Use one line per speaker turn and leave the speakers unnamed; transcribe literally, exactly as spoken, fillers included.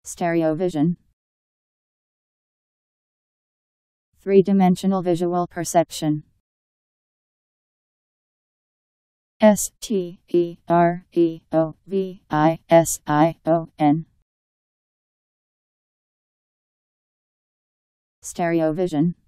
Stereovision. Three-dimensional visual perception. S T E R E O V I S I O N. Stereovision.